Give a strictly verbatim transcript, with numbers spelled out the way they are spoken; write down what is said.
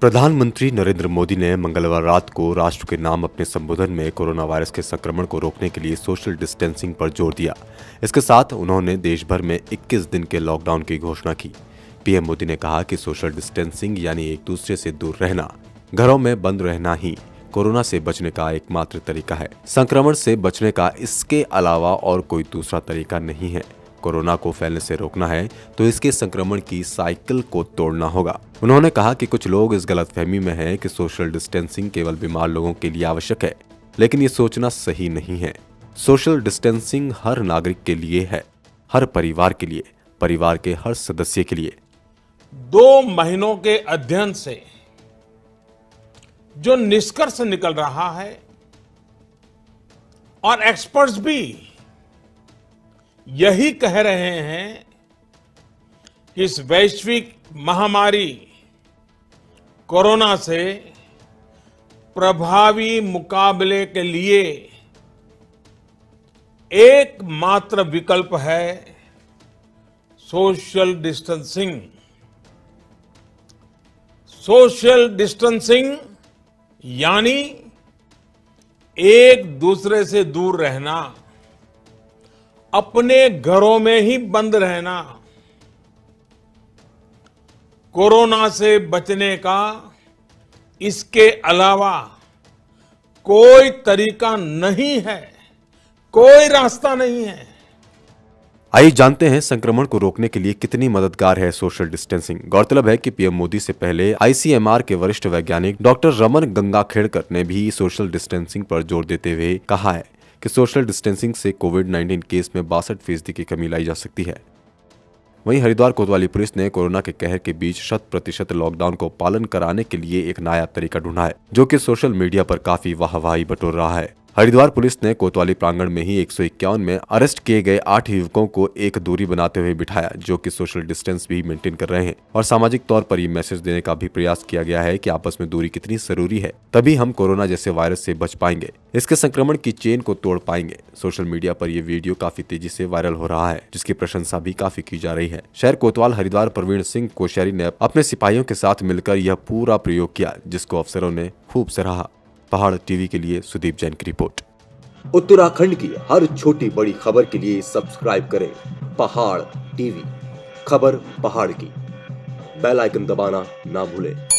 प्रधानमंत्री नरेंद्र मोदी ने मंगलवार रात को राष्ट्र के नाम अपने संबोधन में कोरोना वायरस के संक्रमण को रोकने के लिए सोशल डिस्टेंसिंग पर जोर दिया। इसके साथ उन्होंने देश भर में इक्कीस दिन के लॉकडाउन की घोषणा की। पीएम मोदी ने कहा कि सोशल डिस्टेंसिंग यानी एक दूसरे से दूर रहना, घरों में बंद रहना ही कोरोना से बचने का एकमात्र तरीका है। संक्रमण से बचने का इसके अलावा और कोई दूसरा तरीका नहीं है। कोरोना को फैलने से रोकना है तो इसके संक्रमण की साइकिल को तोड़ना होगा। उन्होंने कहा कि कुछ लोग इस गलतफहमी में हैं कि सोशल डिस्टेंसिंग केवल बीमार लोगों के लिए आवश्यक है, लेकिन ये सोचना सही नहीं है। सोशल डिस्टेंसिंग हर नागरिक के लिए है, हर परिवार के लिए, परिवार के हर सदस्य के लिए। दो महीनों के अध्ययन से जो निष्कर्ष निकल रहा है और एक्सपर्ट्स भी यही कह रहे हैं कि इस वैश्विक महामारी कोरोना से प्रभावी मुकाबले के लिए एकमात्र विकल्प है सोशल डिस्टेंसिंग। सोशल डिस्टेंसिंग यानी एक दूसरे से दूर रहना, अपने घरों में ही बंद रहना। कोरोना से बचने का इसके अलावा कोई तरीका नहीं है, कोई रास्ता नहीं है। आइए जानते हैं संक्रमण को रोकने के लिए कितनी मददगार है सोशल डिस्टेंसिंग। गौरतलब है कि पीएम मोदी से पहले आईसीएमआर के वरिष्ठ वैज्ञानिक डॉक्टर रमन गंगाखेड़कर ने भी सोशल डिस्टेंसिंग पर जोर देते हुए कहा है कि सोशल डिस्टेंसिंग से कोविड नाइन्टीन केस में बासठ फीसदी की कमी लाई जा सकती है। वहीं हरिद्वार कोतवाली पुलिस ने कोरोना के कहर के बीच शत प्रतिशत लॉकडाउन को पालन कराने के लिए एक नायाब तरीका ढूंढा है, जो कि सोशल मीडिया पर काफी वाहवाही बटोर रहा है। हरिद्वार पुलिस ने कोतवाली प्रांगण में ही एक सौ इक्यावन में अरेस्ट किए गए आठ युवकों को एक दूरी बनाते हुए बिठाया, जो कि सोशल डिस्टेंस भी मेंटेन कर रहे हैं। और सामाजिक तौर पर ये मैसेज देने का भी प्रयास किया गया है कि आपस में दूरी कितनी जरूरी है, तभी हम कोरोना जैसे वायरस से बच पाएंगे, इसके संक्रमण की चेन को तोड़ पाएंगे। सोशल मीडिया पर यह वीडियो काफी तेजी से वायरल हो रहा है, जिसकी प्रशंसा भी काफी की जा रही है। शहर कोतवाल हरिद्वार प्रवीण सिंह कोश्यारी ने अपने सिपाहियों के साथ मिलकर यह पूरा प्रयोग किया, जिसको अफसरों ने खूब सराहा। पहाड़ टीवी के लिए सुदीप जैन की रिपोर्ट। उत्तराखंड की हर छोटी बड़ी खबर के लिए सब्सक्राइब करें पहाड़ टीवी। खबर पहाड़ की, बेल आइकन दबाना ना भूलें।